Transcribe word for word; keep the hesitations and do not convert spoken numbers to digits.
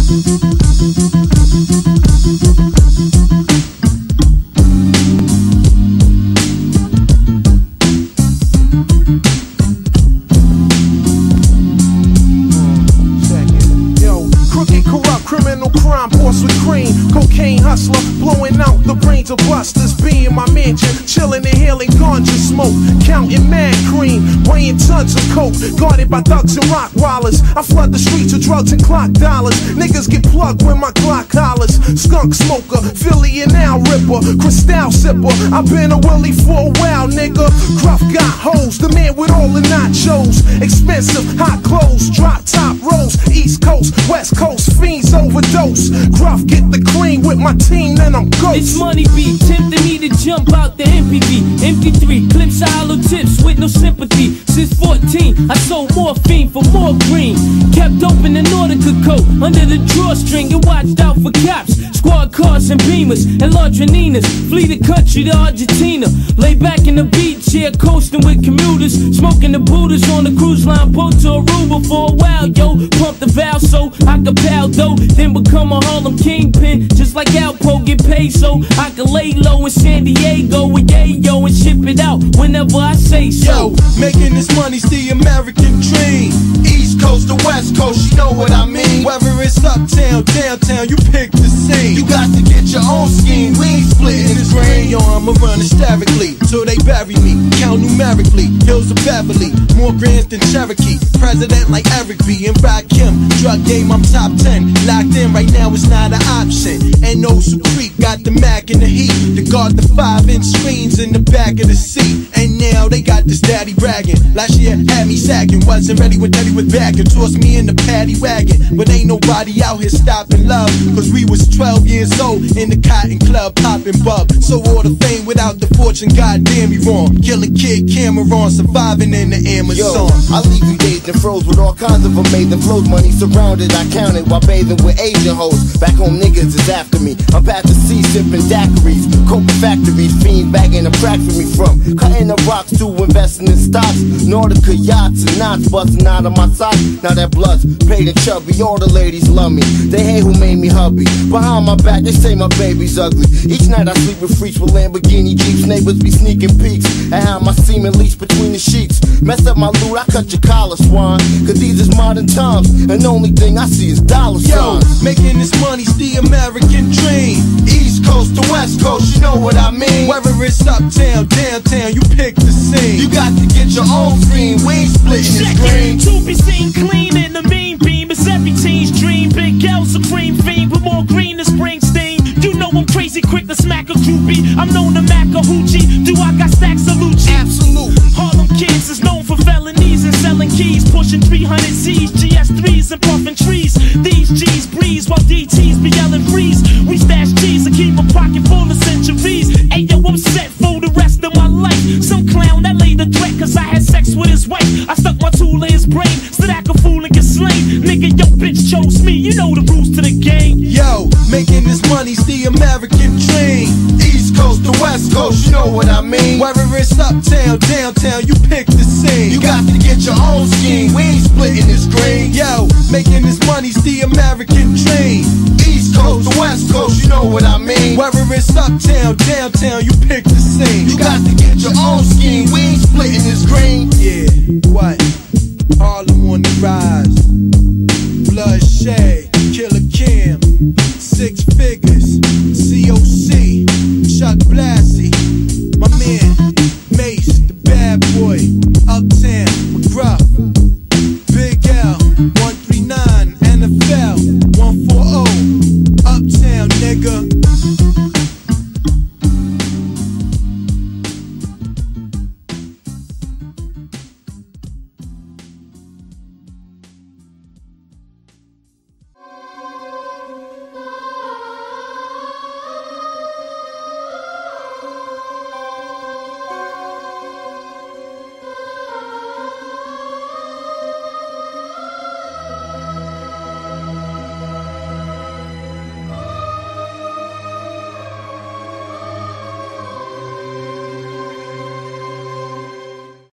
Cocaine hustler, blowing out the brains of busters. Be in my mansion, chilling, inhaling ganja smoke, counting mad cream, weighing tons of coke, guarded by thugs and rock wallers. I flood the streets with drugs and clock dollars. Niggas get plugged when my Glock hollers. Skunk smoker, Philly and Al Ripper, Cristal sipper. I've been a Willie for a while, nigga. Gruff got hoes, the man with all the nachos. Expensive, hot clothes, drop top rolls. East Coast, West Coast, fiends overdose. Gruff get the cream with my team, then I'm ghost. This money beat tempting me to jump out the M P V. M P three clips, hollow tips with no sympathy. Since fourteen, I sold morphine for more green. Kept open in Nordica coat under the drawstring and watched out for cops. Squad cars and beamers and Ladroninas. Flee the country to Argentina. Lay back in the beach chair, coasting with commuters. Smoking the Buddhas on the cruise line, boat to Aruba for a while, yo. Pump the valve so I could pal dough. Then become a Harlem kingpin, just like Alpo get paid so I can lay low in San Diego with Yayo and ship it out whenever I say so. Yo, making this money's the American dream. East Coast to West Coast, you know what I mean. Whether it's uptown, downtown, you pick the scene. You got to get your own scheme. We ain't splitting this grain. Yo, I'ma run hysterically till they bury me. Count numerically, hills of Beverly, more grand than Cherokee. President like Eric B. and Rakim. Drug game, I'm top ten. Locked in right now, it's not an option. And those who creep got the Mac in the heat. To guard the five inch screens in the back of the seat. And now they got this daddy bragging. Last year had me sagging. Wasn't ready when daddy was back and tossed me in the paddy wagon. But ain't nobody out here stopping love. Cause we was twelve years old in the Cotton Club popping bub. So all the fame without the fortune, goddamn me wrong. Killer Kid Cameron surviving in the Amazon. Yo, I leave you dazed and froze with all kinds of amazing flows. Money surrounded, I counted while bathing with Asian hoes. Back home niggas is after me. I'm past the sea sipping daiquiris. Coke factories, fiend bagging a crack for me from cutting the rocks to investing in stocks. Nordica yachts and knots busting out of my socks. Now that blood's paid and chubby, all the ladies love me. They hate who made me hubby. Behind my back, they say my baby's ugly. Each night I sleep with freaks with Lamborghini Jeeps. Neighbors be sneaking peeks and how my semen leaks between the sheets. Mess up my loot, I cut your collar, swine. Cause these is modern times, and the only thing I see is dollar signs. Yo, making this money's the American dream. East Coast to West Coast, you know what I mean. Whether it's uptown, downtown, you pick the scene. You got to get your own screen. We ain't splitting this green. To be seen clean in the mean beam. It's every teen's dream. Big L, supreme fiend with more green than Springsteen. You know I'm crazy quick to smack a groupie. I'm known to Mac a hoochie. Do I got stacks of Lucci? Absolute. Harlem Kids is known for felonies and selling keys. Pushing three hundred Z's, G S threes and puffing trees. These G's breeze while D T's be yelling freeze. We stash G's and keep a pocket full of centuries. Ayo, I'm set for the rest of my life. Some clown that laid a threat cause I had sex with his wife. I stuck my tool in his brain so that I could fool and get slain. Nigga, yo, bitch chose me. You know the rules to the game. Yo, making this money's the American dream. East Coast to West Coast, you know what I mean. Whether it's uptown, downtown, you pick the scene. You got to get your own scheme. We ain't splitting this green. Yo, making this money's the American dream. East Coast to West Coast, you know what I mean. Whether it's uptown, downtown, you pick the scene. You got to get your own scheme. We ain't splitting this green. Yeah, what? Harlem on the rise. Bloodshed.